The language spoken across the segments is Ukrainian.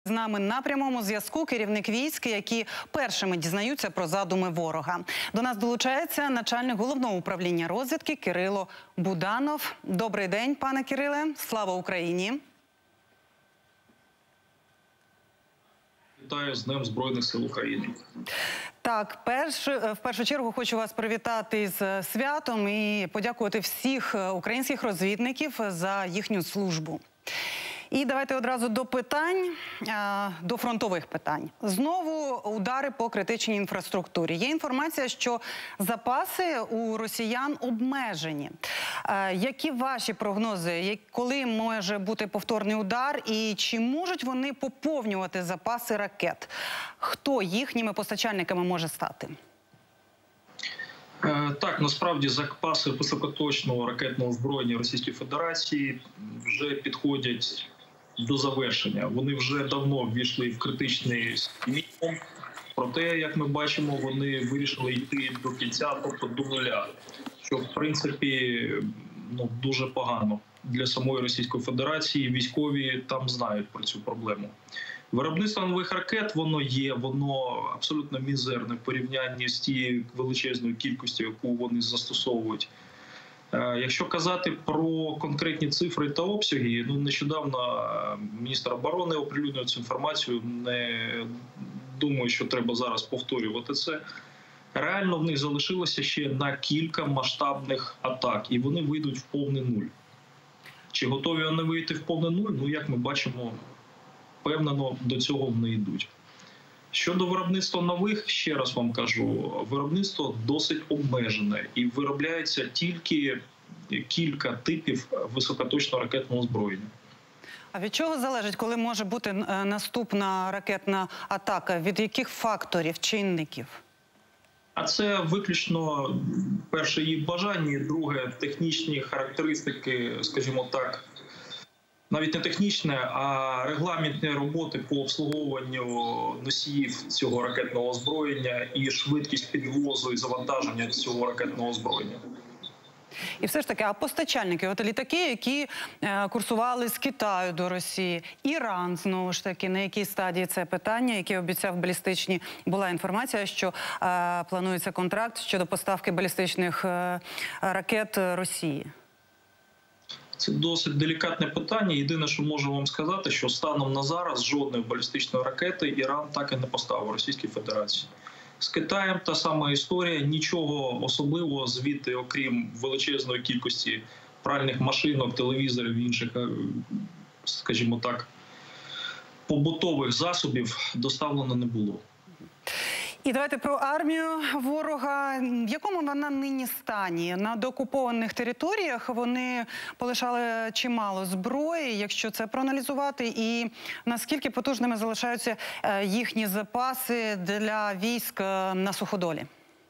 З нами на прямому зв'язку керівник військ, які першими дізнаються про задуми ворога. До нас долучається начальник головного управління розвідки Кирило Буданов. Добрий день, пане Кириле. Слава Україні. Вітаю з Днем Збройних сил України. Так, в першу чергу хочу вас привітати з святом і подякувати всіх українських розвідників за їхню службу. І давайте одразу до питань, до фронтових питань. Знову удари по критичній інфраструктурі. Є інформація, що запаси у росіян обмежені. Які ваші прогнози? Коли може бути повторний удар? І чи можуть вони поповнювати запаси ракет? Хто їхніми постачальниками може стати? Так, насправді запаси високоточного ракетного озброєння Російської Федерації вже підходять до завершення. Вони вже давно ввійшли в критичний мінімум. Проте, як ми бачимо, вони вирішили йти до кінця, тобто до нуля. Що, в принципі, дуже погано для самої Російської Федерації. Військові там знають про цю проблему. Виробництво нових ракет, воно абсолютно мізерне в порівнянні з тією величезною кількістю, яку вони застосовують. Якщо казати про конкретні цифри та обсяги, нещодавно міністр оборони оприлюднив цю інформацію, не думаю, що треба зараз повторювати це. Реально в них залишилося ще на кілька масштабних атак, і вони вийдуть в повний нуль. Чи готові вони вийти в повний нуль? Як ми бачимо, впевнено, до цього вони йдуть. Щодо виробництва нових, ще раз вам кажу, виробництво досить обмежене і виробляється тільки кілька типів високоточного ракетного озброєння. А від чого залежить, коли може бути наступна ракетна атака? Від яких факторів, чинників? А це виключно, перше, їх бажання, друге, технічні характеристики, скажімо так, навіть не технічне, а регламентні роботи по обслуговуванню носіїв цього ракетного озброєння і швидкість підвозу і завантаження цього ракетного озброєння. І все ж таки, а постачальники, от літаки, які курсували з Китаю до Росії, Іран, знову ж таки, на якій стадії це питання, яке обіцяв балістичні, була інформація, що планується контракт щодо поставки балістичних ракет Росії? Це досить делікатне питання. Єдине, що можу вам сказати, що станом на зараз жодної балістичної ракети Іран так і не поставив Російській Федерації. З Китаєм та сама історія, нічого особливого звідти, окрім величезної кількості пральних машинок, телевізорів і інших, скажімо так, побутових засобів доставлено не було. І давайте про армію ворога. В якому вона нині стані? На деокупованих територіях вони полишали чимало зброї, якщо це проаналізувати. І наскільки потужними залишаються їхні запаси для військ на суходолі?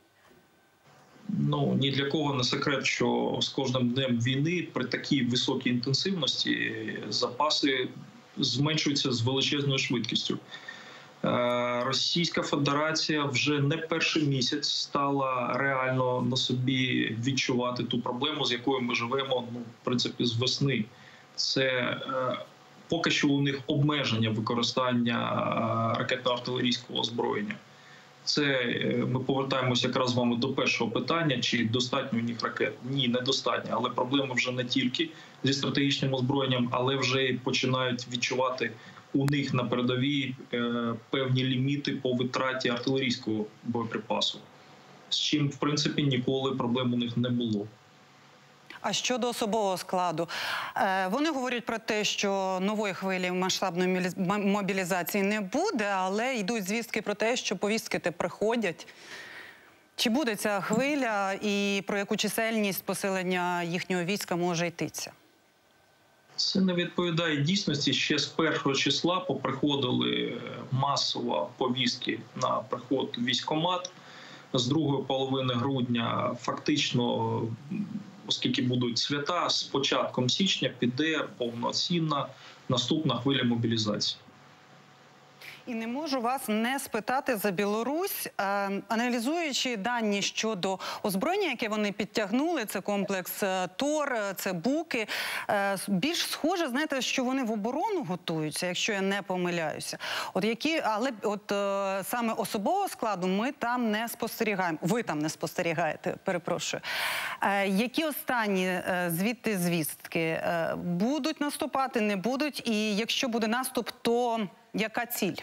Ні для кого не секрет, що з кожним днем війни при такій високій інтенсивності запаси зменшуються з величезною швидкістю. Російська Федерація вже не перший місяць стала реально на собі відчувати ту проблему, з якою ми живемо, в принципі, з весни. Це поки що у них обмеження використання ракетно-артилерійського озброєння. Це ми повертаємося якраз з вами до першого питання, чи достатньо у них ракет. Ні, недостатньо, але проблема вже не тільки зі стратегічним озброєнням, але вже починають відчувати у них на передовій певні ліміти по витраті артилерійського боєприпасу, з чим, в принципі, ніколи проблем у них не було. А щодо особового складу? Вони говорять про те, що нової хвилі масштабної мобілізації не буде, але йдуть звістки про те, що повістки приходять. Чи буде ця хвиля і про яку чисельність посилення їхнього війська може йтися? Це не відповідає дійсності. Ще з першого числа поприходили масово повістки на приход в військкомат. З другої половини грудня фактично, оскільки будуть свята, з початком січня піде повноцінна наступна хвиля мобілізації. І не можу вас не спитати за Білорусь. Аналізуючи дані щодо озброєння, яке вони підтягнули, це комплекс ТОР, це Буки, більш схоже, знаєте, що вони в оборону готуються, якщо я не помиляюся. Але саме особового складу ми там не спостерігаємо. Ви там не спостерігаєте, перепрошую. Які останні звідти звістки? Будуть наступати, не будуть? І якщо буде наступ, то яка ціль?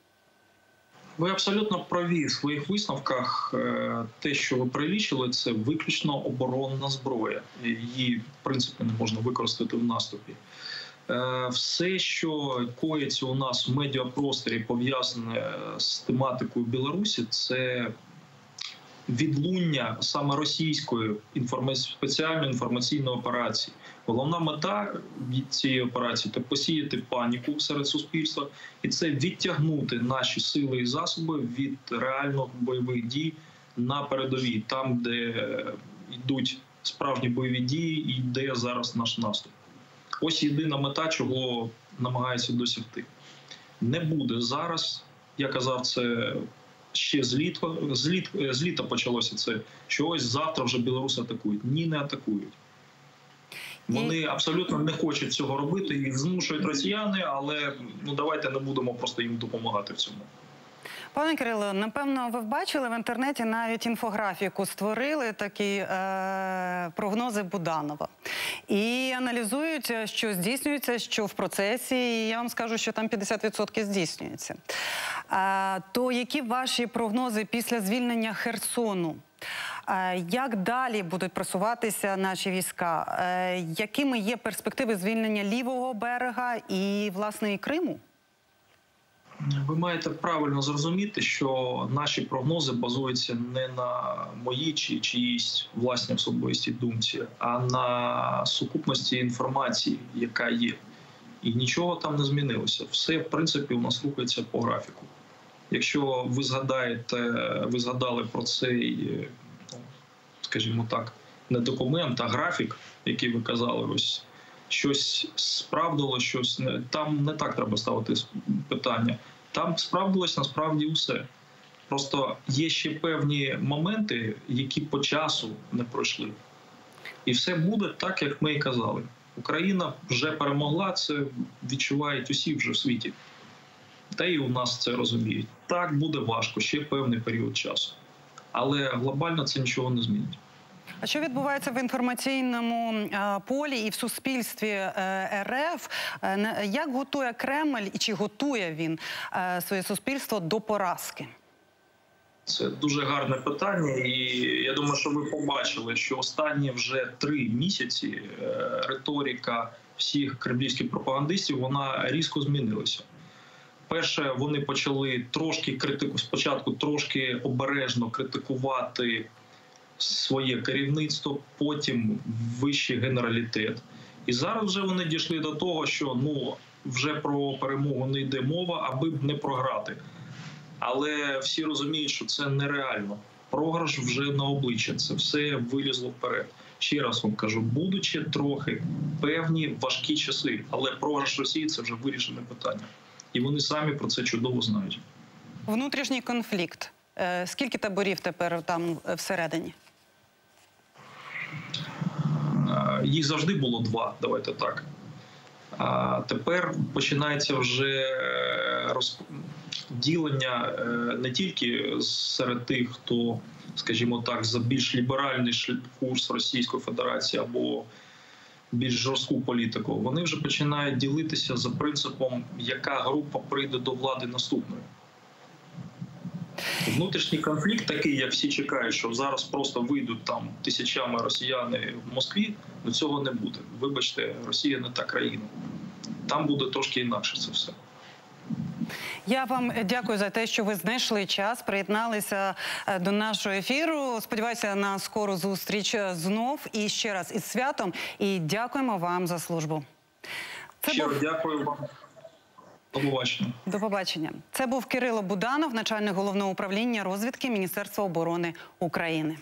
Ви абсолютно праві в своїх висновках. Те, що ви перелічили, це виключно оборонна зброя. Її, в принципі, не можна використати в наступі. Все, що коїться у нас в медіапросторі, пов'язане з тематикою Білорусі, це відлуння саме російської спеціальної інформаційної операції. Головна мета цієї операції – це посіяти паніку серед суспільства, і це відтягнути наші сили і засоби від реальних бойових дій на передовій, там, де йдуть справжні бойові дії і йде зараз наш наступ. Ось єдина мета, чого намагаються досягти. Не буде зараз, я казав, це ще з літа почалося це, що ось завтра вже білоруси атакують. Ні, не атакують. Вони абсолютно не хочуть цього робити, їх змушують росіяни, але давайте не будемо просто їм допомагати в цьому. Пане Кирило, напевно, ви бачили в інтернеті, навіть інфографіку створили, такі прогнози Буданова. І аналізують, що здійснюється, що в процесі, і я вам скажу, що там 50% здійснюється. То які ваші прогнози після звільнення Херсону? Як далі будуть просуватися наші війська? Якими є перспективи звільнення лівого берега і, власне, і Криму? Ви маєте правильно зрозуміти, що наші прогнози базуються не на моїй чи чиїсь власній особистій думці, а на сукупності інформації, яка є. І нічого там не змінилося. Все, в принципі, у нас рухається по графіку. Якщо ви згадали про цей, скажімо так, не документ, а графік, який ви казали, ось щось справдило, щось не. Там не так треба ставити питання. Там справдилось насправді усе. Просто є ще певні моменти, які по часу не пройшли. І все буде так, як ми і казали. Україна вже перемогла, це відчувають усі вже в світі. Та і у нас це розуміють. Так, буде важко, ще певний період часу. Але глобально це нічого не змінить. А що відбувається в інформаційному полі і в суспільстві РФ? Як готує Кремль і чи готує він своє суспільство до поразки? Це дуже гарне питання, і я думаю, що ви побачили, що останні вже 3 місяці риторика всіх кремлівських пропагандистів, вона різко змінилася. Перше, вони почали спочатку трошки обережно критикувати своє керівництво, потім вищий генералітет. І зараз вже вони дійшли до того, що вже про перемогу не йде мова, аби б не програти. Але всі розуміють, що це нереально. Програш вже на обличчя, це все вилізло вперед. Ще раз вам кажу, будучи трохи певні важкі часи, але програш Росії – це вже вирішене питання. І вони самі про це чудово знають. Внутрішній конфлікт. Скільки таборів тепер там всередині? Їх завжди було 2, давайте так. А тепер починається вже ділення не тільки серед тих, хто, скажімо так, за більш ліберальний курс Російської Федерації або більш жорстку політику. Вони вже починають ділитися за принципом, яка група прийде до влади наступною. Внутрішній конфлікт такий, як всі чекають, що зараз просто вийдуть там тисячами росіяни в Москві, до цього не буде. Вибачте, Росія не та країна. Там буде трошки інакше це все. Я вам дякую за те, що ви знайшли час, приєдналися до нашого ефіру. Сподіваюся на скору зустріч знов. І ще раз із святом. І дякуємо вам за службу. Щиро дякую вам. До побачення. До побачення. Це був Кирило Буданов, начальник Головного управління розвідки Міністерства оборони України.